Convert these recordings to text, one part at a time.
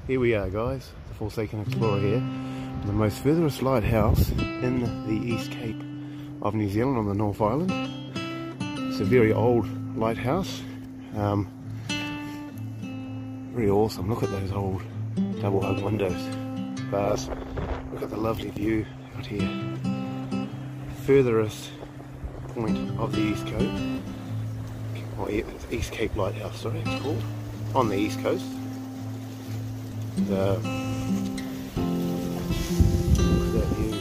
Here we are, guys, the Forsaken Explorer here, the most furthest lighthouse in the East Cape of New Zealand on the North Island. It's a very old lighthouse, very awesome. Look at those old double hung windows, bars. Look at the lovely view out here. Furthest point of the East Cape, or East Cape Lighthouse, sorry, it's called, on the East Coast. Look at that view.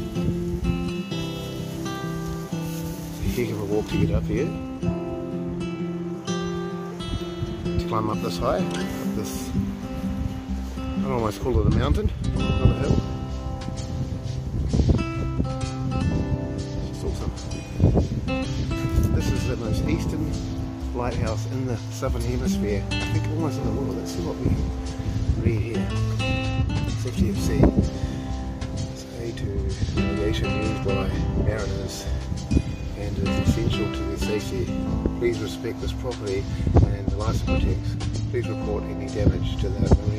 It's a heck of a walk to get up here. To climb up this high, up this, I don't almost call it a mountain, not a hill. It's awesome. This is the most eastern lighthouse in the southern hemisphere, I think almost in the world. Let's see what we can read here. Safety of sea. Say to navigation used by mariners and is essential to their safety. Please respect this property and the license protects. Please report any damage to the